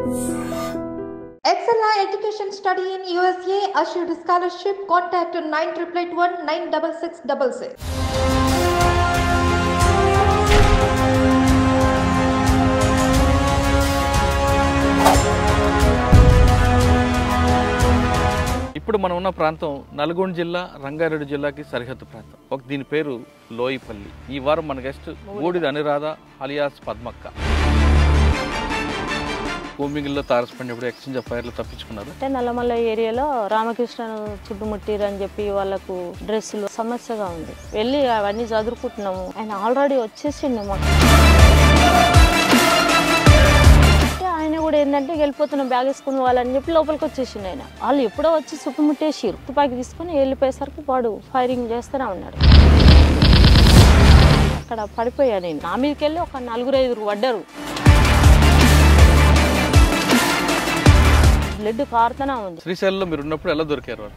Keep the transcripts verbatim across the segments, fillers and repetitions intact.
Excella Education Study in U S A assured scholarship. Contact nine eight eight one nine six six six six. ఇప్పుడు మనం ఉన్న ప్రాంతం నల్గొండ జిల్లా రంగారెడ్డి జిల్లాకి సరిహద్దు ప్రాంతం. ఒక దీని పేరు లోయిపల్లి. ఈ వారం మన గెస్ట్ బూడిద అనురాధ అలియాస్ పద్మక్క. కోమింగిల్లో తారసపడినప్పుడు ఎక్స్చేంజ్ ఆఫ్ ఫైర్లు తప్పించుకున్నారు. అంటే నల్లమల్ల ఏరియాలో రామకృష్ణను చుట్టుముట్టిరు అని చెప్పి వాళ్ళకు డ్రెస్సులు సమస్యగా ఉంది. వెళ్ళి అవన్నీ చదువుకుంటున్నాము. ఆయన ఆల్రెడీ వచ్చేసిండు మాకు. ఆయన కూడా ఏంటంటే వెళ్ళిపోతున్నాం బ్యాగ్ వేసుకుని వాళ్ళని చెప్పి లోపలికి వచ్చేసిండు. ఆయన వాళ్ళు ఎప్పుడో వచ్చి చుట్టుముట్టేసిరు. తుపాకి తీసుకుని వెళ్ళిపోయేసరికి వాడు ఫైరింగ్ చేస్తూనే ఉన్నాడు. అక్కడ పడిపోయా నేను. నా మీదకి వెళ్ళి ఒక నలుగురు ఐదుగురు పడ్డారు. బ్లడ్ కారుతూనే ఉంది. శ్రీశైలంలో మీరు ఉన్నప్పుడు ఎలా దొరికారు?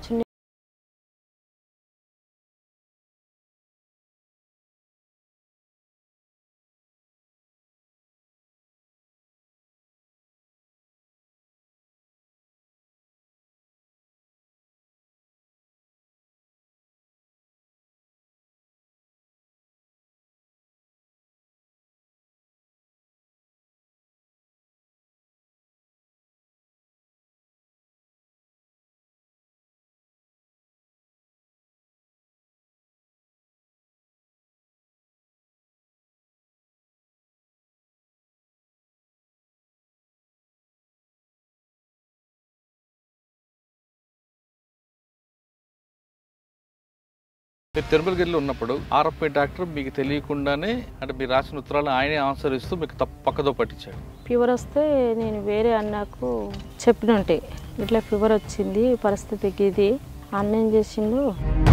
మీరు తిరుమలగిరిలో ఉన్నప్పుడు ఆర్ఎఫ్ఐ డాక్టర్ మీకు తెలియకుండానే అంటే మీరు రాసిన ఉత్తరాలు ఆయనే ఆన్సర్ ఇస్తూ మీకు తప్ప పక్కదో పట్టించాడు. ఫీవర్ వస్తే నేను వేరే అన్నకు చెప్పినుంటే ఇట్లా ఫీవర్ వచ్చింది పరిస్థితికి ఇది అన్న ఏం చేసిండు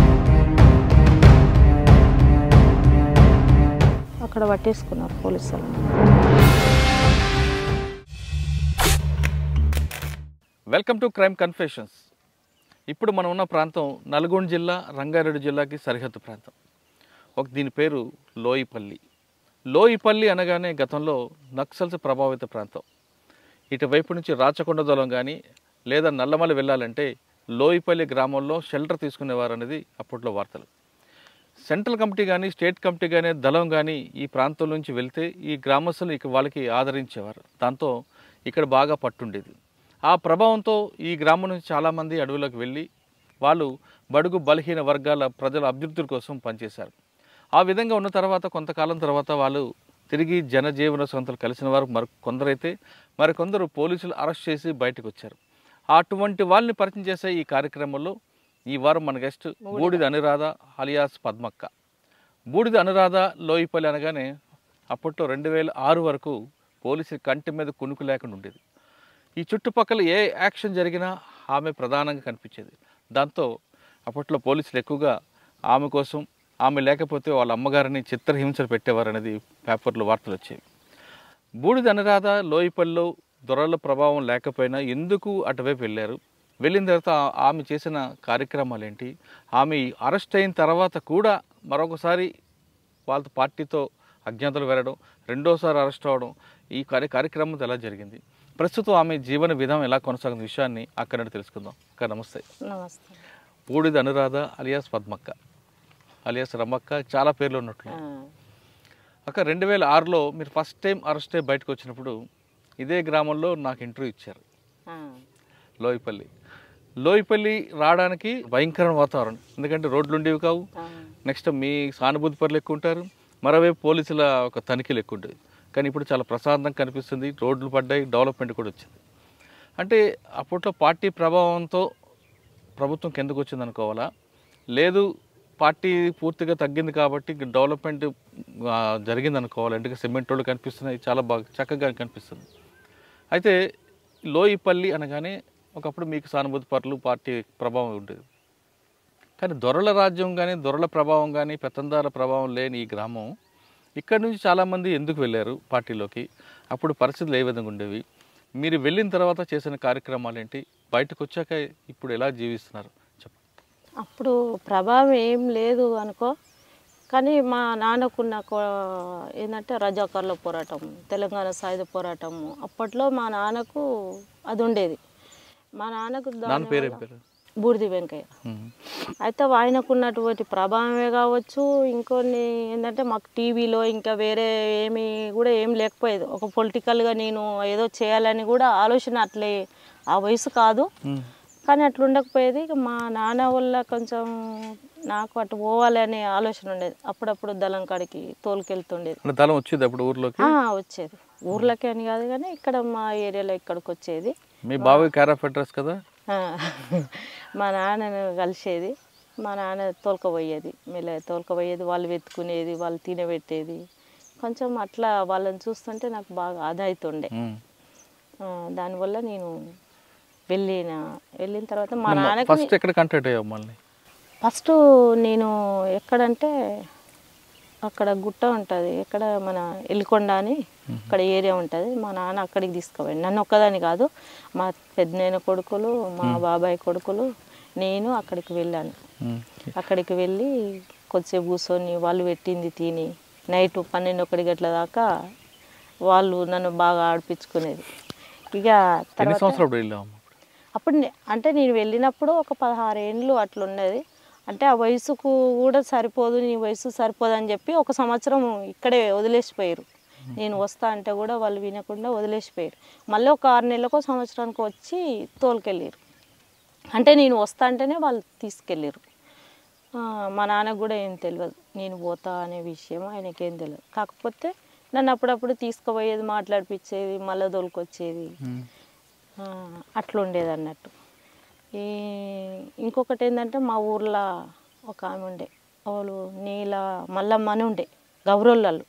అక్కడ పట్టేసుకున్నారు పోలీసులు. Welcome to crime confessions. ఇప్పుడు మనం ఉన్న ప్రాంతం నల్గొండ జిల్లా రంగారెడ్డి జిల్లాకి సరిహద్దు ప్రాంతం. ఒక దీని పేరు లోయిపల్లి. లోయిపల్లి అనగానే గతంలో నక్సల్స్ ప్రభావిత ప్రాంతం. ఇటువైపు నుంచి రాచకొండ దళం కానీ లేదా నల్లమల వెళ్ళాలంటే లోయిపల్లి గ్రామంలో షెల్టర్ తీసుకునేవారు అనేది అప్పట్లో వార్తలు. సెంట్రల్ కమిటీ కానీ స్టేట్ కమిటీ కానీ దళం కానీ ఈ ప్రాంతం నుంచి వెళ్తే ఈ గ్రామస్తులు ఇక వాళ్ళకి ఆదరించేవారు. దాంతో ఇక్కడ బాగా పట్టుండేది. ఆ ప్రభావంతో ఈ గ్రామం నుంచి చాలామంది అడవులకు వెళ్ళి వాళ్ళు బడుగు బలహీన వర్గాల ప్రజల అభ్యున్నతుల కోసం పనిచేశారు. ఆ విధంగా ఉన్న తర్వాత కొంతకాలం తర్వాత వాళ్ళు తిరిగి జనజీవన సంస్థలు కలిసిన వారు మరి కొందరైతే మరికొందరు పోలీసులు అరెస్ట్ చేసి బయటకు వచ్చారు. అటువంటి వాళ్ళని పరిచయం చేసే ఈ కార్యక్రమంలో ఈ వారం మన గెస్ట్ బూడిద అనురాధ అలియాస్ పద్మక్క. బూడిద అనురాధ లోయిపల్లి అనగానే అప్పట్లో రెండు వేల ఆరు వరకు పోలీసులు కంటి మీద కునుకు లేకుండా ఉండేది. ఈ చుట్టుపక్కల ఏ యాక్షన్ జరిగినా ఆమె ప్రధానంగా కనిపించేది. దాంతో అప్పట్లో పోలీసులు ఎక్కువగా ఆమె కోసం ఆమె లేకపోతే వాళ్ళ అమ్మగారిని చిత్రహింసలు పెట్టేవారు అనేది పేపర్లో వార్తలు వచ్చేవి. బూడిద అనురాధ లోయిపల్లిలో దొరల ప్రభావం లేకపోయినా ఎందుకు అటువైపు వెళ్ళారు? వెళ్ళిన తర్వాత ఆమె చేసిన కార్యక్రమాలు ఏంటి? ఆమె అరెస్ట్ అయిన తర్వాత కూడా మరొకసారి వాళ్ళ పార్టీతో అజ్ఞాతలు వెళ్ళడం, రెండోసారి అరెస్ట్ అవ్వడం, ఈ కార్య కార్యక్రమం ఎలా జరిగింది, ప్రస్తుతం ఆమె జీవన విధానం ఎలా కొనసాగుతున్న విషయాన్ని అక్కడ తెలుసుకుందాం. అక్క నమస్తే. నమస్తే. బూడిద అనురాధ అలియాస్ పద్మక్క అలియాస్ రమ్మక్క చాలా పేర్లు ఉన్నట్లు. అక్క రెండు వేల ఆరులో మీరు ఫస్ట్ టైం అరెస్ట్ అయ్యి బయటకు వచ్చినప్పుడు ఇదే గ్రామంలో నాకు ఇంటర్వ్యూ ఇచ్చారు. లోయిపల్లి లోయిపల్లి రావడానికి భయంకరమైన వాతావరణం. ఎందుకంటే రోడ్లు ఉండేవి కావు. నెక్స్ట్ మీ సానుభూతి పరులు ఎక్కువ ఉంటారు, మరోవైపు పోలీసుల ఒక తనిఖీలు ఎక్కువ ఉండేవి. కానీ ఇప్పుడు చాలా ప్రశాంతంగా కనిపిస్తుంది. రోడ్లు పడ్డాయి, డెవలప్మెంట్ కూడా వచ్చింది. అంటే అప్పట్లో పార్టీ ప్రభావంతో ప్రభుత్వం కిందకు వచ్చింది అనుకోవాలా, లేదు పార్టీ పూర్తిగా తగ్గింది కాబట్టి డెవలప్మెంట్ జరిగింది అనుకోవాలి? అంటే సిమెంట్ రోడ్లు కనిపిస్తున్నాయి, చాలా బాగా చక్కగా కనిపిస్తుంది. అయితే లోయిపల్లి అనగానే ఒకప్పుడు మీకు సానుభూతి పరులు పార్టీ ప్రభావం ఉండేది. కానీ దొరల రాజ్యం కానీ దొరల ప్రభావం కానీ పెత్తందారుల ప్రభావం లేని ఈ గ్రామం ఇక్కడ నుంచి చాలామంది ఎందుకు వెళ్ళారు పార్టీలోకి? అప్పుడు పరిస్థితులు ఏ విధంగా ఉండేవి? మీరు వెళ్ళిన తర్వాత చేసిన కార్యక్రమాలు ఏంటి? బయటకు వచ్చాక ఇప్పుడు ఎలా జీవిస్తున్నారు చెప్పండి. అప్పుడు ప్రభావం ఏం లేదు అనుకో. కానీ మా నాన్నకున్న కో- ఏంటంటే రజాకార్ల పోరాటం, తెలంగాణ సాయుధ పోరాటం అప్పట్లో మా నాన్నకు అది ఉండేది. మా నాన్నకు నాన్న దాని పేరు ఏం వల్ల- పేరు? బూడిది వెంకయ్య. ఉమ్. అయితే ఆయనకున్నటువంటి ప్రభావమే కావచ్చు, ఇంకొన్ని ఏంటంటే మాకు టీవీలో ఇంకా వేరే ఏమి కూడా ఏం లేకపోయేది. ఒక పొలిటికల్గా నేను ఏదో చేయాలని కూడా ఆలోచన అట్లే, ఆ వయసు కాదు ఉమ్. కానీ అట్లా ఉండకపోయేది. ఇక మా నాన్న వల్ల కొంచెం నాకు అటు పోవాలనే ఆలోచన ఉండేది. అప్పుడప్పుడు దళం కాడికి తోలుకెళ్తుండేది. అంటే దళం వచ్చేది అప్పుడు ఊర్లోకి? ఆ, వచ్చేది. ఊర్లకి అని కాదు కానీ ఇక్కడ మా ఏరియాలో ఇక్కడికి వచ్చేది. మీ బాబాయ్ కేర్ ఆఫ్ అడ్రస్ కదా? ఆ, మా నాన్నను కలిసేది, మా నాన్న తోలుకపోయేది, మెల్ల తోలుకపోయేది, వాళ్ళు వెతుకునేది, వాళ్ళు తినబెట్టేది. కొంచెం అట్లా వాళ్ళని చూస్తుంటే నాకు బాగా ఆదా అవుతుండే. ఉమ్. ఆ, దానివల్ల నేను వెళ్ళిన వెళ్ళిన తర్వాత మా నాన్నకి ఫస్ట్ ఎక్కడ కాంటాక్ట్ అయ్యావు మళ్ళీ? ఫస్ట్ నేను ఎక్కడంటే అక్కడ గుట్ట ఉంటుంది, ఎక్కడ మన ఎల్లికొండ అని అక్కడ ఏరియా ఉంటుంది. మా నాన్న అక్కడికి తీసుకుపోయాడు. నన్ను ఒక్కదాని కాదు, మా పెద్దనాయన కొడుకులు, మా బాబాయ్ కొడుకులు, నేను అక్కడికి వెళ్ళాను. ఉమ్. అక్కడికి వెళ్ళి కొద్దిసేపు కూర్చొని వాళ్ళు పెట్టింది తిని నైట్ పన్నెండు ఒకటి గంటల దాకా వాళ్ళు నన్ను బాగా ఆడిపించుకునేది. ఇక ఎన్ని తర్వాత సంవత్సరాలు వెళ్ళావు? అప్పుడు నే- అంటే నేను వెళ్ళినప్పుడు ఒక పదహారు ఏండ్లు అట్లున్నది. అంటే ఆ వయసుకు కూడా సరిపోదు, నీ వయసు సరిపోదు అని చెప్పి ఒక సంవత్సరం ఇక్కడే వదిలేసిపోయారు. నేను వస్తా అంటే కూడా వాళ్ళు వినకుండా వదిలేసిపోయారు. మళ్ళీ ఒక ఆరు నెలలకు సంవత్సరానికి వచ్చి తోలుకెళ్ళారు. అంటే నేను వస్తా అంటేనే వాళ్ళు తీసుకెళ్ళారు. ఆ, మా నాన్నకు కూడా ఏం తెలియదు నేను పోతా అనే విషయం, ఆయనకేం తెలియదు. కాకపోతే నన్ను అప్పుడప్పుడు తీసుకుపోయేది, మాట్లాడిపించేది, మళ్ళీ తోలుకొచ్చేది. ఉమ్. ఆ, అట్లా ఉండేది అన్నట్టు. ఈ ఇంకొకటి ఏంటంటే మా ఊర్లో ఒక ఆమె ఉండే, వాళ్ళు నీల మల్లమ్మ అని ఉండే, గౌరోళ్ళు.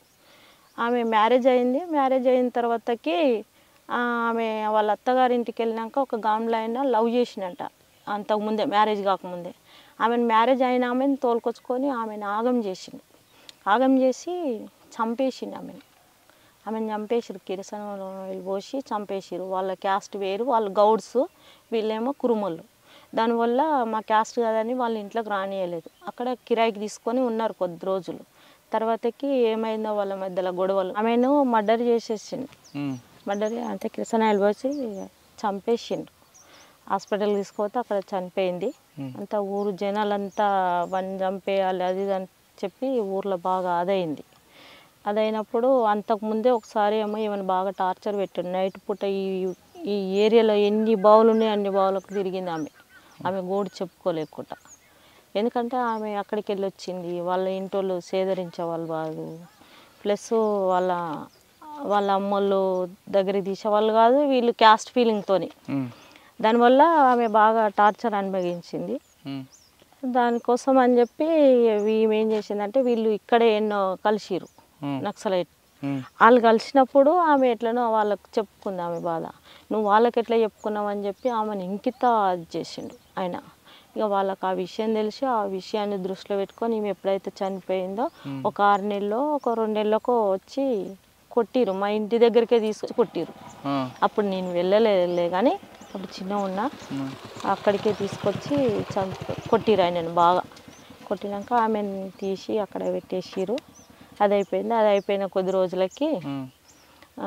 ఆమె మ్యారేజ్ అయింది. మ్యారేజ్ అయిన తర్వాతకి ఆ, ఆమె వాళ్ళ అత్తగారింటికి వెళ్ళినాక ఒక గామ్లో అయినా లవ్ చేసినంట అంతకుముందే, మ్యారేజ్ కాకముందే. ఆమెను మ్యారేజ్ అయిన ఆమెను తోలుకొచ్చుకొని ఆమెను ఆగం చేసిండు. ఆగం చేసి చంపేసిండు ఆమెను. ఆమెను చంపేసిరు, కిరసనంలో పోసి చంపేసిరు. వాళ్ళ క్యాస్ట్ వేరు, వాళ్ళు గౌడ్స్, వీళ్ళేమో కురుమలు. దానివల్ల మా క్యాస్ట్ కదని వాళ్ళ ఇంట్లోకి రానియలేదు. అక్కడ కిరాయికి తీసుకొని ఉన్నారు కొద్ది రోజులు. తర్వాతకి ఏమైందో వాళ్ళ మధ్యలో గొడవలు, ఆమెను మర్డర్ చేసేసిండు. ఉమ్. మర్డర్ అంటే కిరసనాయలు పోసి చంపేసిండు. హాస్పిటల్కి తీసుకుపోతే అక్కడ చనిపోయింది. అంతా ఊరు జనాలంతా వన్ చంపేయాలి అది ఇది అని చెప్పి ఊర్లో బాగా అదైంది. అదైనప్పుడు అంతకుముందే ఒకసారి ఏమో ఏమైనా బాగా టార్చర్ పెట్టాడు. నైట్ పూట ఈ ఈ ఏరియాలో ఎన్ని బావులు ఉన్నాయి అన్ని బావులకు తిరిగింది ఆమె. ఆమె గోడు చెప్పుకోలేకుండా, ఎందుకంటే ఆమె అక్కడికి వెళ్ళి వచ్చింది. వాళ్ళ ఇంటోళ్ళు సేదరించే వాళ్ళు కాదు, ప్లస్ వాళ్ళ వాళ్ళ అమ్మోళ్ళు దగ్గరికి తీసేవాళ్ళు కాదు, వీళ్ళు క్యాస్ట్ ఫీలింగ్తోని. ఉమ్. దానివల్ల ఆమె బాగా టార్చర్ అనుభవించింది. ఉమ్. దానికోసం అని చెప్పి ఈమె ఏం చేసిందంటే వీళ్ళు ఇక్కడే ఎన్నో కలిసిరు ఉమ్. నక్సలైట్. ఉమ్. వాళ్ళు కలిసినప్పుడు ఆమె ఎట్లనో వాళ్ళకి చెప్పుకుంది ఆమె బాధ. నువ్వు వాళ్ళకి ఎట్లా చెప్పుకున్నావు అని చెప్పి ఆమెను ఇంకిత అది చేసిండు ఆయన. ఇక వాళ్ళకి ఆ విషయం తెలిసి ఆ విషయాన్ని దృష్టిలో పెట్టుకొని ఈమె ఎప్పుడైతే చనిపోయిందో ఒక ఆరు నెలలో ఒక రెండు నెలలకో వచ్చి కొట్టిరు. మా ఇంటి దగ్గరికే తీసుకొచ్చి కొట్టిరు. ఆ. అప్పుడు నేను వెళ్ళలేదులే కానీ అప్పుడు చిన్న ఉన్నా, ఉమ్. అక్కడికే తీసుకొచ్చి చంప కొట్టిరు ఆయనను బాగా. కొట్టినాక ఆమెను తీసి అక్కడ పెట్టేసిరు. అది అయిపోయింది. అది అయిపోయిన కొద్ది రోజులకి ఉమ్. ఆ,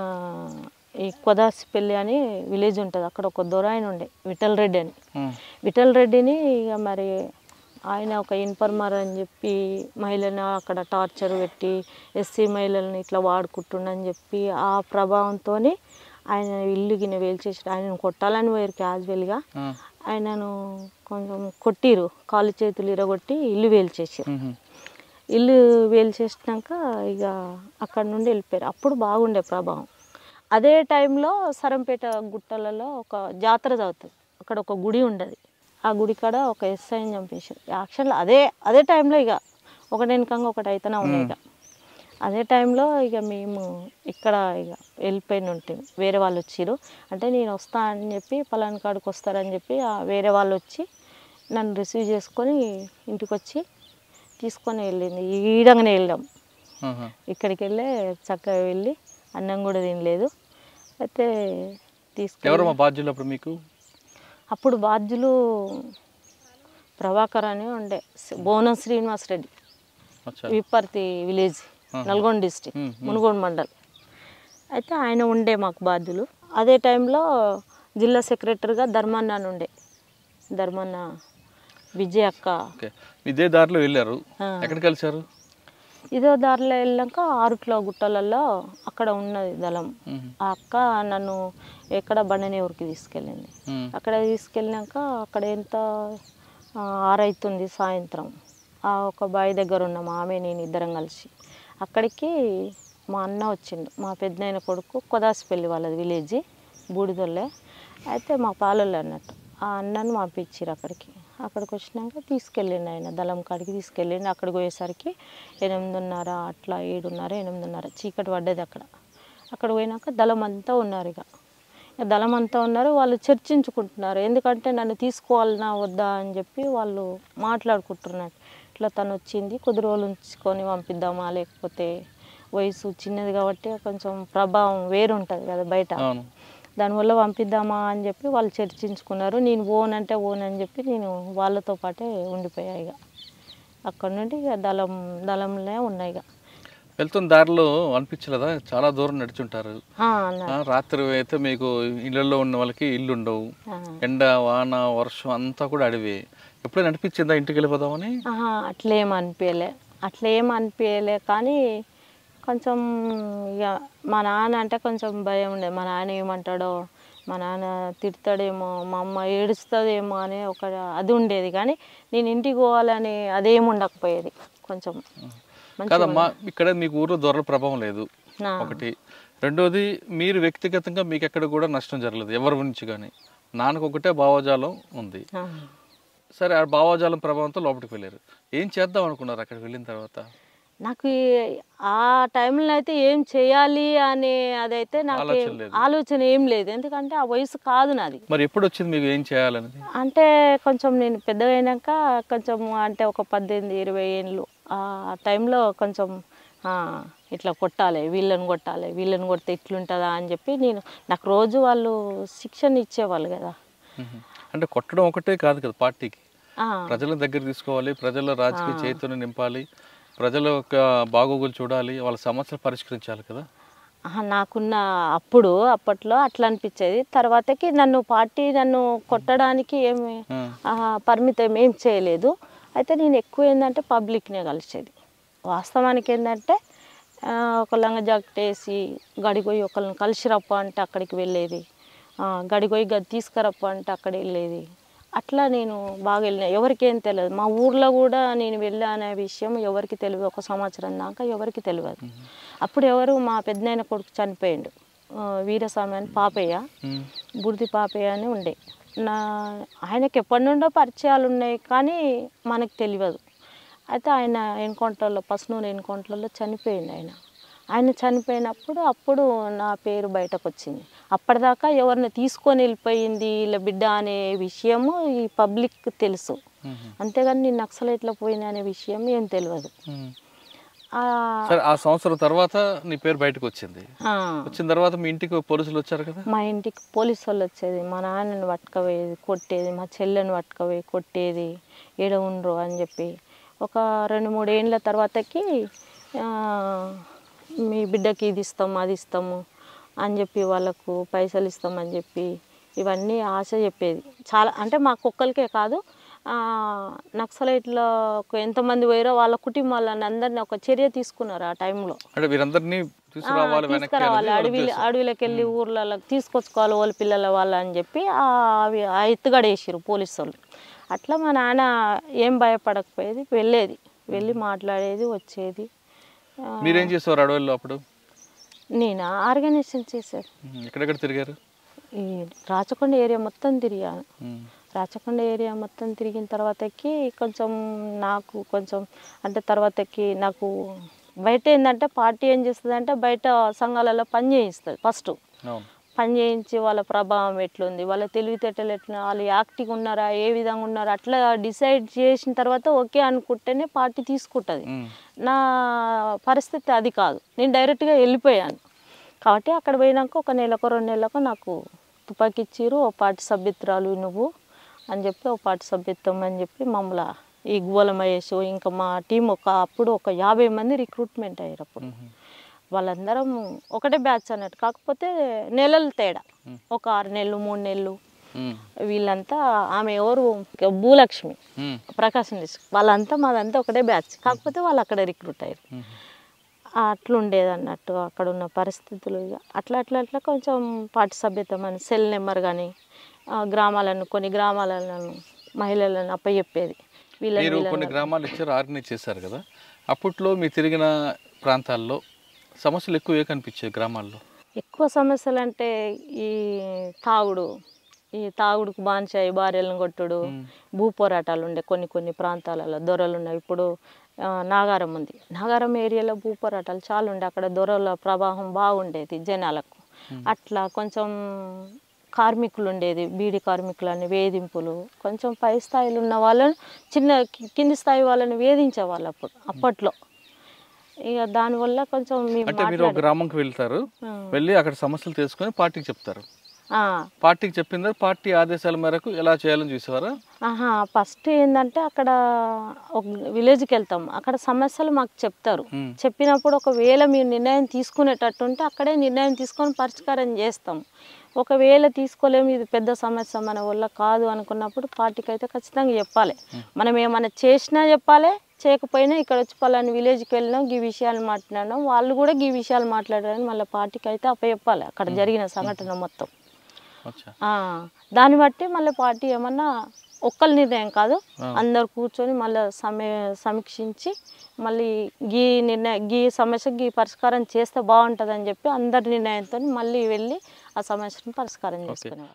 ఈ కొదాసిపల్లి అని విలేజ్ ఉంటుంది, అక్కడ ఒక దొర ఆయన ఉండే, విఠల్ రెడ్డి అని. ఉమ్. విఠల్ రెడ్డిని ఇక మరి ఆయన ఒక ఇన్ఫర్మర్ అని చెప్పి మహిళను అక్కడ టార్చర్ పెట్టి ఎస్సీ మహిళలను ఇట్లా వాడుకుంటుండని చెప్పి ఆ ప్రభావంతో ఆయన ఇల్లు గిన్నె వేల్చేసి ఆయనను కొట్టాలని పోయారు క్యాజువల్గా. ఆ. ఆయనను కొంచెం కొట్టిరు, కాలు చేతులు ఇరగొట్టి ఇల్లు వేల్చేసారు. ఉమ్. ఇల్లు వేల్చేసినాక ఇక అక్కడ నుండి వెళ్ళిపోయారు. అప్పుడు బాగుండే ప్రభావం. అదే టైంలో సరంపేట గుట్టలలో ఒక జాతర జరుగుతుంది, అక్కడ ఒక గుడి ఉండదు. ఆ గుడి కాడ ఒక ఎస్ఐని చంపేశారు యాక్షన్లో. అదే అదే టైంలో ఇక ఒకటి వెనకంగా ఒకటి అయితేనే ఉన్నాయి. ఇక అదే టైంలో ఇక మేము ఇక్కడ ఇక వెళ్ళిపోయిన ఉంటుంది. వేరే వాళ్ళు వచ్చిర్రు అంటే నేను వస్తా అని చెప్పి పలానా కాడికి వస్తారని చెప్పి ఆ వేరే వాళ్ళు వచ్చి నన్ను రిసీవ్ చేసుకొని ఇంటికి వచ్చి తీసుకొని వెళ్ళింది. ఈడంగానే వెళ్ళాం. ఆహా. ఇక్కడికి వెళ్ళి చక్కగా వెళ్ళి అన్నం కూడా తినలేదు. అయితే తీసుకు ఎవరు మా బాధ్యులు అప్పుడు మీకు? అప్పుడు బాధ్యులు ప్రభాకర్ అని ఉండే, బోనం శ్రీనివాస్ రెడ్డి. Vipparthi village, Nalgonda district, Munugode mandal. అయితే ఆయన ఉండే మాకు బాధ్యులు. అదే టైంలో జిల్లా సెక్రటరీగా ధర్మన్న అని ఉండే, ధర్మన్న విజయ్ అక్క. ఇదే దారిలో వెళ్ళారు, ఎక్కడ కలిసారు? ఇదో దారిలో వెళ్ళాక ఆరుట్ల గుట్టలలో అక్కడ ఉన్నది దళం. ఆ అక్క నన్ను ఎక్కడ బండనేవురికి తీసుకెళ్ళింది. అక్కడ తీసుకెళ్ళినాక అక్కడ ఎంత ఆరైతుంది సాయంత్రం, ఆ ఒక బావి దగ్గర ఉన్నాం ఆమె నేను ఇద్దరం కలిసి. అక్కడికి మా అన్న వచ్చిండు, మా పెద్దనాయన కొడుకు, కొదాసిపల్లి వాళ్ళది విలేజ్, బూడిదొల్లే. అయితే మా పాలొల్లు అన్నట్టు. ఆ అన్నను పంపించారు అక్కడికి. అక్కడికి వచ్చినాక తీసుకెళ్ళిండు ఆయన దళం కాడికి తీసుకెళ్ళిండు. అక్కడికి పోయేసరికి ఎనిమిదిన్నర అట్లా, ఏడున్నర ఎనిమిదిన్నర చీకటి పడ్డది అక్కడ. అక్కడ పోయినాక దళం అంతా ఉన్నారు. ఇక దళం అంతా ఉన్నారు, వాళ్ళు చర్చించుకుంటున్నారు. ఎందుకంటే నన్ను తీసుకోవాలన్నా వద్దా అని చెప్పి వాళ్ళు మాట్లాడుకుంటున్నారు. ఇట్లా తను వచ్చింది, కొద్ది రోజులు ఉంచుకొని పంపిద్దామా, లేకపోతే వయసు చిన్నది కాబట్టి కొంచెం ప్రభావం వేరు ఉంటుంది కదా బయట, దానివల్ల పంపిద్దామా అని చెప్పి వాళ్ళు చర్చించుకున్నారు. నేను ఓన్ అంటే ఓన్ అని చెప్పి నేను వాళ్ళతో పాటే ఉండిపోయా. ఇక అక్కడ నుండి ఇక దళం దళంలో ఉన్నాయి. ఇక వెళ్తున్న దారిలో అనిపించలేదా? చాలా దూరం నడుచుంటారు, రాత్రి అయితే మీకు ఇళ్ళల్లో ఉన్న వాళ్ళకి ఇల్లు ఉండవు, ఎండ వాన వర్షం అంతా కూడా అడివి. ఎప్పుడైనా అనిపించిందా ఇంటికి వెళ్ళిపోదామని? అట్లేం అనిపించలే, అట్లేం అనిపించలే. కానీ కొంచెం ఇక మా నాన్న అంటే కొంచెం భయం ఉండేది. మా నాన్న ఏమంటాడో, మా నాన్న తిడతాడేమో, మా అమ్మ ఏడుస్తుందేమో అనే ఒక అది ఉండేది. కానీ నేను ఇంటికి పోవాలని అదేం ఉండకపోయేది. కొంచెం కాదమ్మా, ఇక్కడ మీకు ఊర్లో దొరల ప్రభావం లేదు ఒకటి. రెండోది, మీరు వ్యక్తిగతంగా మీకు ఎక్కడ కూడా నష్టం జరగలేదు ఎవరి నుంచి కానీ. నాన్నకు ఒకటే భావజాలం ఉంది. సరే, ఆ భావజాలం ప్రభావంతో లోపలికి వెళ్ళారు. ఏం చేద్దాం అనుకున్నారు అక్కడికి వెళ్ళిన తర్వాత? నాకు ఆ టైంలో అయితే ఏం చేయాలి అనే అదైతే నాకు ఆలోచన ఏం లేదు. ఎందుకంటే ఆ వయసు కాదు నాది. మరి ఎప్పుడు వచ్చింది మీకు ఏం చేయాలని? అంటే కొంచెం నేను పెద్దగా అయినాక కొంచెం, అంటే ఒక పద్దెనిమిది ఇరవై ఏళ్ళు ఆ టైంలో కొంచెం ఇట్లా కొట్టాలి, వీళ్ళని కొట్టాలి, వీళ్ళని కొడితే ఇట్లుంటుందా అని చెప్పి నేను, నాకు రోజు వాళ్ళు శిక్షణ ఇచ్చేవాళ్ళు కదా. అంటే కొట్టడం ఒకటే కాదు కదా పార్టీకి, ప్రజల దగ్గర తీసుకోవాలి, ప్రజల రాజకీయ చైతన్యం నింపాలి, ప్రజల యొక్క బాగోగులు చూడాలి, వాళ్ళ సమస్యలు పరిష్కరించాలి కదా. నాకున్న అప్పుడు అప్పట్లో అట్లా అనిపించేది. తర్వాతకి నన్ను పార్టీ నన్ను కొట్టడానికి ఏమి పరిమితం ఏం చేయలేదు. అయితే నేను ఎక్కువ ఏంటంటే పబ్లిక్నే కలిసేది. వాస్తవానికి ఏంటంటే ఒక లంగ జాకెట్ వేసి గడిపోయి ఒకళ్ళని కలిసిరప్ప అంటే అక్కడికి వెళ్ళేది, గడిపోయి గది తీసుకురప్ప అంటే అక్కడ వెళ్ళేది. అట్లా నేను బాగా వెళ్ళిన. ఎవరికేం తెలియదు, మా ఊర్లో కూడా నేను వెళ్ళా అనే విషయం ఎవరికి తెలియదు. ఒక సంవత్సరం దాకా ఎవరికి తెలియదు. అప్పుడు ఎవరు, మా పెద్దనాయన కొడుకు చనిపోయిండు, వీరస్వామి అని పాపయ్య, బుడిది పాపయ్య అని ఉండే. నా ఆయనకి ఎప్పటి నుండో పరిచయాలు ఉన్నాయి కానీ మనకు తెలియదు. అయితే ఆయన ఎన్కౌంటర్లో, పసునూరు ఎన్కౌంటర్లో చనిపోయింది ఆయన. ఆయన చనిపోయినప్పుడు అప్పుడు నా పేరు బయటకు వచ్చింది. అప్పటిదాకా ఎవరిని తీసుకొని వెళ్ళిపోయింది ఇలా బిడ్డ అనే విషయము ఈ పబ్లిక్ తెలుసు, అంతేగాని నేను నక్సలైట్లో పోయిన అనే విషయం ఏం తెలియదు. ఆ సంవత్సరం తర్వాత నీ పేరు బయటకు వచ్చింది. వచ్చిన తర్వాత మీ ఇంటికి పోలీసులు వచ్చారు కదా? మా ఇంటికి పోలీసు వాళ్ళు వచ్చేది, మా నాన్నని పట్టుకపోయేది, కొట్టేది, మా చెల్లెని పట్టుకపోయి కొట్టేది, ఏడ ఉండరు అని చెప్పి. ఒక రెండు మూడు ఏళ్ళ తర్వాతకి మీ బిడ్డకి ఇది ఇస్తాము అది ఇస్తాము అని చెప్పి, వాళ్ళకు పైసలు ఇస్తామని చెప్పి ఇవన్నీ ఆశ చెప్పేది. చాలా అంటే మా కుక్కలకే కాదు, నక్సలైట్లో ఎంతమంది పోయారో వాళ్ళ కుటుంబాలని అందరినీ ఒక చర్య తీసుకున్నారు ఆ టైంలో. తీసుకురావాలి, అడవి అడవిలోకి వెళ్ళి ఊర్లలోకి తీసుకొచ్చుకోవాలి వాళ్ళ పిల్లల వాళ్ళ అని చెప్పి ఆ ఎత్తుగడేసారు పోలీసు వాళ్ళు. అట్లా మా నాన్న ఏం భయపడకపోయేది, వెళ్ళేది, వెళ్ళి మాట్లాడేది, వచ్చేది. మీరేం చేసేవారు అడవుల్లో అప్పుడు? నేను ఆర్గనైజేషన్ చేశాను. ఎక్కడెక్కడ తిరిగారు? ఈ రాచకొండ ఏరియా మొత్తం తిరిగాను. రాచకొండ ఏరియా మొత్తం తిరిగిన తర్వాతకి కొంచెం నాకు కొంచెం అంటే తర్వాతకి నాకు బయట ఏంటంటే పార్టీ ఏం చేస్తుంది అంటే బయట సంఘాలలో పని చేయిస్తుంది. ఫస్ట్ పని చేయించి వాళ్ళ ప్రభావం ఎట్లుంది, వాళ్ళ తెలివితేటలు ఎట్లా, వాళ్ళు యాక్టివ్ ఉన్నారా, ఏ విధంగా ఉన్నారా, అట్లా డిసైడ్ చేసిన తర్వాత ఓకే అనుకుంటేనే పార్టీ తీసుకుంటుంది. నా పరిస్థితి అది కాదు, నేను డైరెక్ట్గా వెళ్ళిపోయాను. కాబట్టి అక్కడ పోయినాక ఒక నెలకు రెండు నెలలకు నాకు తుపాకీ ఇచ్చిర్రు, ఓ పార్టీ సభ్యురాలు నువ్వు అని చెప్పి, ఓ పార్టీ సభ్యత్వం అని చెప్పి మమ్మల్ని ఈ గువ్వల మహేష్ ఇంకా మా టీం ఒక అప్పుడు ఒక యాభై మంది రిక్రూట్మెంట్ అయ్యారు అప్పుడు. వాళ్ళందరం ఒకటే బ్యాచ్ అన్నట్టు, కాకపోతే నెలలు తేడా, ఒక ఆరు నెలలు మూడు నెలలు. వీళ్ళంతా ఆమె ఎవరు భూలక్ష్మి ప్రకాశం డిస్ట్రిక్ట్, వాళ్ళంతా మాదంతా ఒకటే బ్యాచ్, కాకపోతే వాళ్ళు అక్కడ రిక్రూట్ అయ్యారు. అట్లుండేది అన్నట్టు అక్కడ ఉన్న పరిస్థితులు. ఇక అట్లా అట్లా అట్లా కొంచెం పార్టీ సభ్యత్వం అని సెల్ నెంబర్ కానీ గ్రామాలను కొన్ని గ్రామాలను మహిళలను అప్పచెప్పేది. మీరు కొన్ని గ్రామాలు ఇచ్చారు, ఆర్గనైజ్ చేశారు కదా, అప్పట్లో మీరు తిరిగిన ప్రాంతాల్లో సమస్యలు ఎక్కువ ఏ కనిపించాయి గ్రామాల్లో? ఎక్కువ సమస్యలు అంటే ఈ తాగుడు, ఈ తాగుడుకు బానిసాయి భార్యలను కొట్టుడు, భూ పోరాటాలు ఉండే కొన్ని కొన్ని ప్రాంతాలలో దొరలు ఉన్నాయి. ఇప్పుడు నాగారం ఉంది, నాగారం ఏరియాలో భూ పోరాటాలు చాలా ఉండే, అక్కడ దొరల ప్రభావం బాగుండేది జనాలకు. అట్లా కొంచెం కార్మికులు ఉండేది, బీడి కార్మికులని వేధింపులు, కొంచెం పై స్థాయిలో ఉన్న వాళ్ళని చిన్న కింది స్థాయి వాళ్ళని వేధించేవాళ్ళు అప్పుడు అప్పట్లో. ఇక దానివల్ల కొంచెం అంటే మీరు ఒక గ్రామంకి వెళ్తారు, వెళ్ళి అక్కడ సమస్యలు తెలుసుకొని పార్టీకి చెప్తారు, పార్టీకి చెప్పిన పార్టీ ఆదేశాల మేరకు ఎలా చేయాలని చూసేవారా? ఆహా, ఫస్ట్ ఏంటంటే అక్కడ ఒక విలేజ్కి వెళ్తాం, అక్కడ సమస్యలు మాకు చెప్తారు. చెప్పినప్పుడు ఒకవేళ మీరు నిర్ణయం తీసుకునేటట్టు ఉంటే అక్కడే నిర్ణయం తీసుకొని పరిష్కారం చేస్తాం. ఒకవేళ తీసుకోలేము, ఇది పెద్ద సమస్య మన వల్ల కాదు అనుకున్నప్పుడు పార్టీకి అయితే ఖచ్చితంగా చెప్పాలి. మనం ఏమైనా చేసినా చెప్పాలి, చేయకపోయినా ఇక్కడ వచ్చి పలాని విలేజ్కి వెళ్ళినాం, ఈ విషయాలు మాట్లాడినాం, వాళ్ళు కూడా ఈ విషయాలు మాట్లాడారని మళ్ళీ పార్టీకి అయితే అప్పచెప్పాలి అక్కడ జరిగిన సంఘటన మొత్తం. దాన్ని బట్టి మళ్ళీ పార్టీ ఏమన్నా ఒక్కరి నిర్ణయం కాదు, అందరు కూర్చొని మళ్ళీ సమీ సమీక్షించి మళ్ళీ గీ నిర్ణయ గీ సమస్యకి పరిష్కారం చేస్తే బాగుంటుంది అని చెప్పి అందరి నిర్ణయంతో మళ్ళీ వెళ్ళి ఆ సమస్యను పరిష్కారం చేసుకునేవారు.